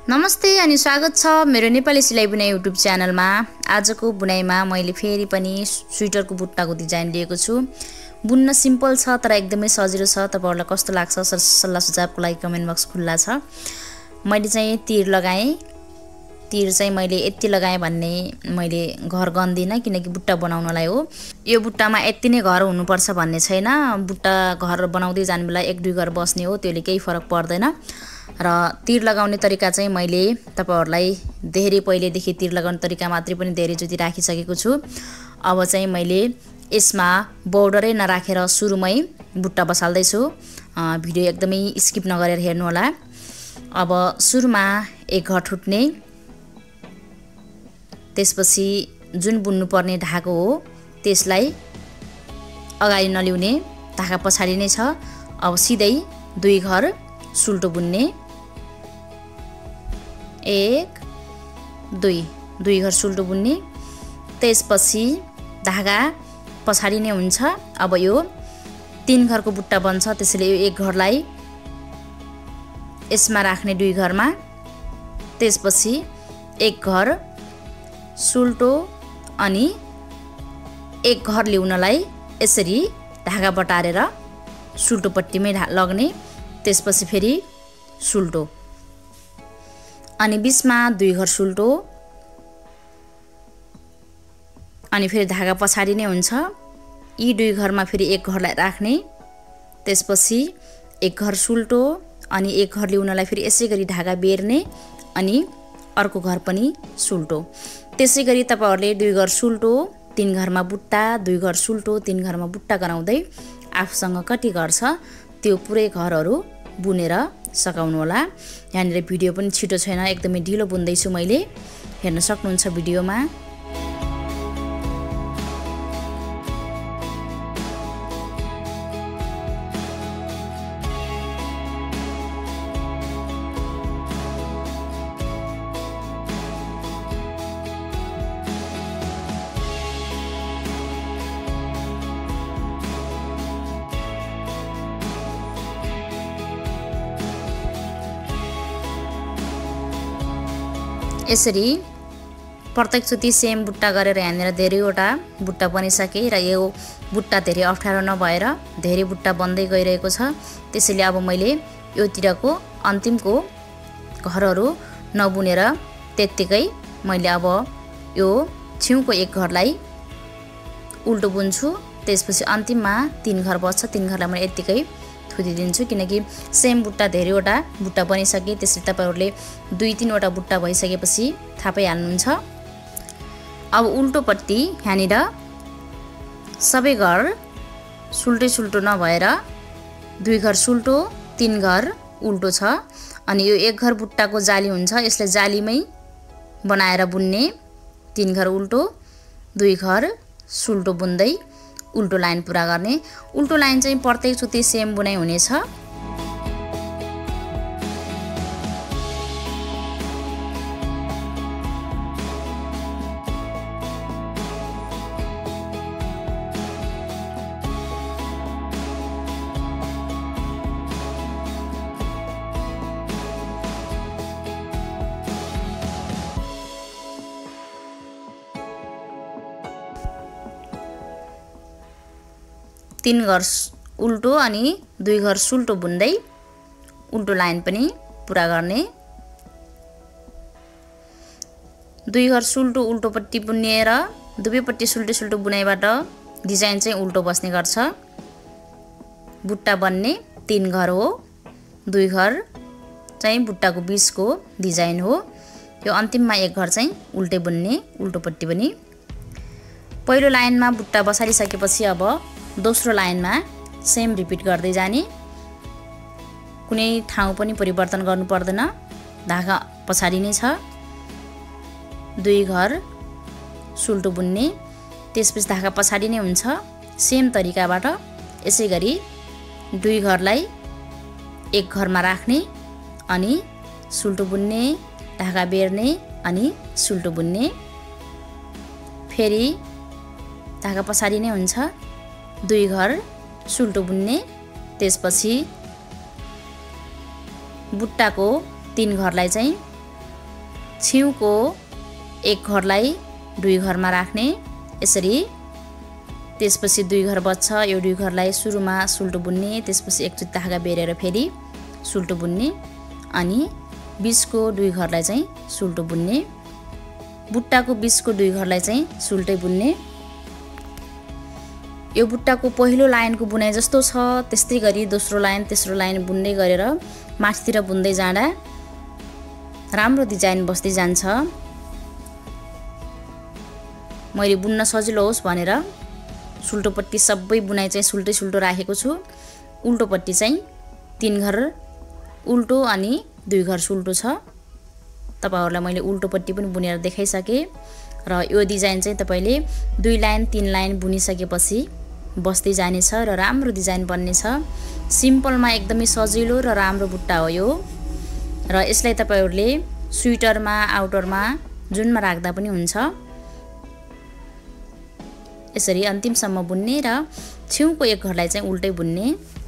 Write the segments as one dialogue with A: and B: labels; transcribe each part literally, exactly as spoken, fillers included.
A: नमस्ते अनि स्वागत छ मेरो नेपाली सिलाइ बुनाइ युट्युब च्यानलमा। आजको बुनाइमा मैले फेरि पनि स्वेटरको बुट्टाको डिजाइन लिएको छु। बुन्न सिम्पल छ तर एकदमै सजिलो छ। तपाईहरुलाई कस्तो लाग्छ सल्लाह सुझावको लागि कमेन्ट बक्स खुल्ला छ। मैले चाहिँ तीर लगाएँ। तीर चाहिँ मैले यति लगाएँ भन्ने मैले घर गन्दिन किनकि बुट्टा बनाउनलाई हो। यो बुट्टामा यति नै घर हुनुपर्छ भन्ने छैन। बुट्टा घर बनाउँदै जाने बेला एक दुई घर बस्ने हो, त्यसले केही फरक पर्दैन। र तीर लगाउने तरिका चाहिँ मैले तपाईहरुलाई धेरै पहिलेदेखि तीर लगाउने तरिका मात्रै पनि धेरै जति राखिसकेको छु। अब चाहिँ मैले यसमा बोर्डरै नराखेर सुरुमै बुट्टा बसाल्दै छु। भिडियो एकदमै स्किप नगरेर हेर्नु होला। अब सुरुमा एक घर ठुट्ने, त्यसपछि जुन बुन्नु पर्ने ढाको हो त्यसलाई अगाडि नलिउने, ढाका पछाडि नै छ। अब सिधै दुई घर सुल्टो बुन्ने, एक दुई दुई घर सुल्टो बुन्ने, त्यसपछि धागा पछाडि नै हुन्छ। अब यो तीन घरको बुट्टा बन्छ, त्यसैले यो एक घरलाई यसमा राख्ने दुई घरमा, त्यसपछि एक घर सुल्टो अनि एक घर ल्याउनलाई यसरी धागा बटारेर सुल्टो पट्टीमै लग्ने, त्यसपछि फेरि सुल्टो अनि बीचमा दुई घर सुल्टो अनि फेरि धागा पछाडि नै हुन्छ। यी दुई घरमा फेरि एक घरलाई राख्ने, त्यसपछि एक घर सुल्टो अनि एक घर ल्याउनलाई फेरि यसै गरी धागा बेर्ने अनि अर्को घर पनि सुल्टो। त्यसै गरी तपाईहरुले दुई घर सुल्टो तीन घरमा बुट्टा, दुई घर सुल्टो तीन घरमा बुट्टा गराउँदै आफूसँग कति घर छ त्यो पुरै घरहरू बुनेर सकाउनु होला। यहाँनिर भिडियो पनि छिटो छैन, एकदमै ढिलो बुन्दैछु मैले, हेर्न सक्नुहुन्छ भिडियोमा। यसरी प्रत्येक चोटि सेम बुट्टा गरेर यहाँनिर धेरैवटा बुट्टा बनिसके र यो बुट्टा धेरै अप्ठ्यारो नभएर धेरै बुट्टा बन्दै गइरहेको छ। त्यसैले अब मैले योतिरको अन्तिमको घरहरू नबुनेर त्यत्तिकै मैले अब यो छेउको एक घरलाई उल्टो बुन्छु, त्यसपछि अन्तिममा तीन घर बच्छ, तीन घरलाई मैले यत्तिकै थुदिदिन्छु किनकि सेम बुट्टा धेरैवटा बुट्टा बनिसके। त्यसैले तपाईहरुले दुई तीनवटा बुट्टा भइसकेपछि थाहा पाइहाल्नुहुन्छ। अब उल्टोपट्टि यहाँनिर सबै घर सुल्टै सुल्टो नभएर दुई घर सुल्टो तीन घर उल्टो छ। अनि यो एक घर बुट्टाको जाली हुन्छ, यसलाई जालीमै बनाएर बुन्ने। तीन घर उल्टो दुई घर सुल्टो बुन्दै उल्टो लाइन पुरा गर्ने। उल्टो लाइन चाहिँ प्रत्येक चोटि सेम बुनाइ हुनेछ। तीन घर उल्टो अनि दुई घर सुल्टो बुन्दै उल्टो लाइन पनि पुरा गर्ने। दुई घर सुल्टो उल्टोपट्टि बुनेर दुवैपट्टि सुल्टो सुल्टो बुनाइबाट डिजाइन चाहिँ उल्टो बस्ने गर्छ। बुट्टा बन्ने तीन घर हो, दुई घर चाहिँ बुट्टाको बीचको डिजाइन हो। यो अन्तिममा एक घर चाहिँ उल्टे बुन्ने, उल्टोपट्टि पनि। पहिलो लाइनमा बुट्टा बसालिसकेपछि अब दोस्रो लाइनमा सेम रिपिट गर्दै जाने, कुनै ठाउँ पनि परिवर्तन गर्नु पर्दैन, धागा पछाडि नै छ। दुई घर सुल्टो बुन्ने, त्यसपछि धागा पछाडि नै हुन्छ। सेम तरिकाबाट यसै गरी दुई घरलाई एक घरमा राख्ने अनि सुल्टो बुन्ने, धागा बेर्ने अनि सुल्टो बुन्ने, फेरि धागा पछाडि नै हुन्छ। दुई घर सुल्टो बुन्ने, त्यसपछि बुट्टाको तीन घरलाई चाहिँ छिउको एक घरलाई दुई घरमा राख्ने। यसरी त्यसपछि दुई घर बच्छ, यो दुई घरलाई सुरुमा सुल्टो बुन्ने, त्यसपछि एकचोटि धागा बेरेर फेरि सुल्टो बुन्ने अनि बीचको दुई घरलाई चाहिँ सुल्टो बुन्ने। बुट्टाको बीचको दुई घरलाई चाहिँ सुल्टै बुन्ने। यो बुट्टाको पहिलो लाइनको बुनाइ जस्तो छ त्यस्तै गरी दोस्रो लाइन तेस्रो लाइन बुन्दै गरेर माथितिर बुन्दै जाँदा राम्रो डिजाइन बस्दै जान्छ। मैले बुन्न सजिलो होस् भनेर सुल्टोपट्टि सबै बुनाइ चाहिँ सुल्टै सुल्टो राखेको छु। उल्टोपट्टि चाहिँ तीन घर उल्टो अनि दुई घर सुल्टो छ। तपाईहरुलाई मैले उल्टोपट्टि पनि बुनेर देखाइसके र यो डिजाइन चाहिँ तपाईले दुई लाइन तीन लाइन बुनिसकेपछि बस्दै जानेछ र राम्रो डिजाइन बन्नेछ। सिम्पलमा एकदमै सजिलो र राम्रो बुट्टा हो यो र यसलाई तपाईहरुले स्वेटरमा आउटरमा जुनमा राख्दा पनि हुन्छ। यसरी अन्तिमसम्म बुन्ने र छिउको एक घरलाई चाहिँ उल्टै बुन्ने।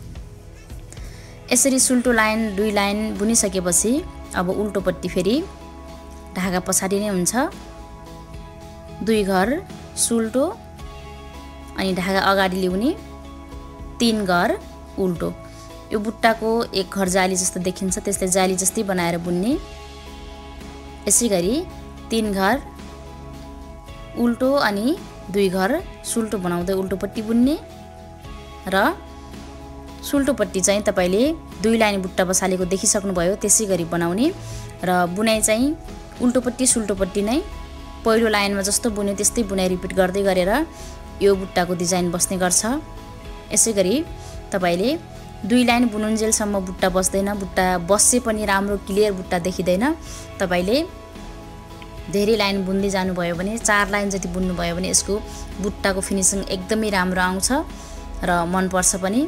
A: यसरी सुल्टो लाइन दुई लाइन बुनिसकेपछि अब उल्टोपट्टि फेरि धागा पछाडि नै हुन्छ। दुई घर सुल्टो अनि धागा अगाडि ल्याउने, तीन घर उल्टो। यो बुट्टाको एक घर जाली जस्तो देखिन्छ त्यसले जाली जस्तै बनाएर बुन्ने। यसैगरी तीन घर उल्टो अनि दुई घर सुल्टो बनाउँदै उल्टोपट्टि बुन्ने र सुल्टोपट्टि चाहिँ तपाईले दुई लाइन बुट्टा बसालेको देखिसक्नु भयो त्यसै गरी बनाउने र बुनाइ चाहिँ उल्टोपट्टि सुल्टोपट्टि नै पहिलो लाइनमा जस्तो बुन्यो त्यस्तै बुनाइ रिपिट गर्दै गरेर यो बुट्टाको डिजाइन बस्ने गर्छ। यसैगरी तपाईले दुई लाइन बुनुन्जेलसम्म बुट्टा बस्दैन, बुट्टा बस्से पनि राम्रो क्लियर बुट्टा देखिदैन। तपाईले धेरै लाइन बुन्दै जानुभयो भने चार लाइन जति बुन्नु भयो भने यसको बुट्टाको फिनिसिङ एकदमै राम्रो आउँछ र मन पर्छ पनि।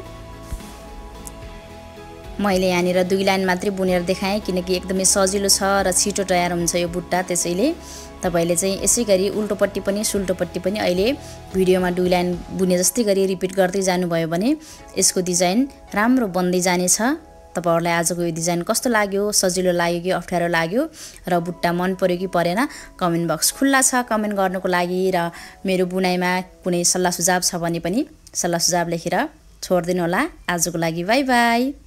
A: मैले यहाँनिर दुई लाइन मात्रै बुनेर देखाएँ किनकि एकदमै सजिलो छ र छिटो तयार हुन्छ यो बुट्टा। त्यसैले तपाईले चाहिँ यसैगरी उल्टोपट्टि पनि सुल्टोपट्टि पनि अहिले भिडियोमा दुई लाइन बुने जस्तै गरी रिपिट गर्दै जानुभयो भने यसको डिजाइन राम्रो बन्दै जानेछ। तपाईहरुलाई आजको यो डिजाइन कस्तो लाग्यो, सजिलो लाग्यो कि अप्ठ्यारो लाग्यो र बुट्टा मन पर्यो कि परेन कमेन्ट बक्स खुल्ला छ कमेन्ट गर्नको लागि। र मेरो बुनाइमा कुनै सल्लाह सुझाव छ भने पनि सल्लाह सुझाव लेखेर छोड्दिनु होला। आजको लागि बाइ बाइ।